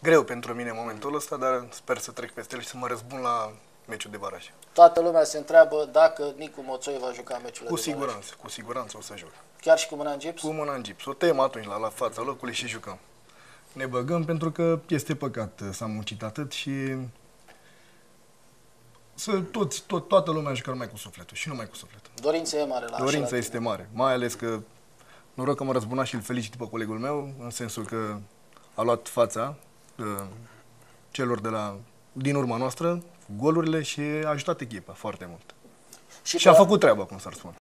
Greu pentru mine în momentul ăsta, dar sper să trec peste el și să mă răzbun la meciul de baraj. Toată lumea se întreabă dacă Nicu Moțoi va juca meciul de baraj. Cu siguranță o să joc. Chiar și cu mâna în gips? Cu mâna în gips. O tem atunci la fața locului și jucăm. Ne băgăm pentru că este păcat să am muncit atât și toată lumea jucă numai cu sufletul și numai cu sufletul. Dorința e mare la Dorința este mare, mai ales că noroc că mă răzbuna și îl felicit pe colegul meu, în sensul că a luat fața celor din urma noastră, cu golurile și a ajutat echipa foarte mult. Și a făcut treaba, cum s-ar spune.